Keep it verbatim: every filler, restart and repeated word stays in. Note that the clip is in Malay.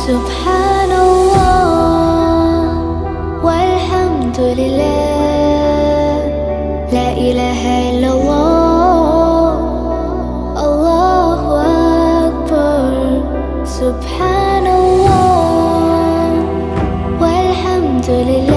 Subhanallah walhamdulillah, la ilaha illallah, Allahu Akbar. Subhanallah walhamdulillah.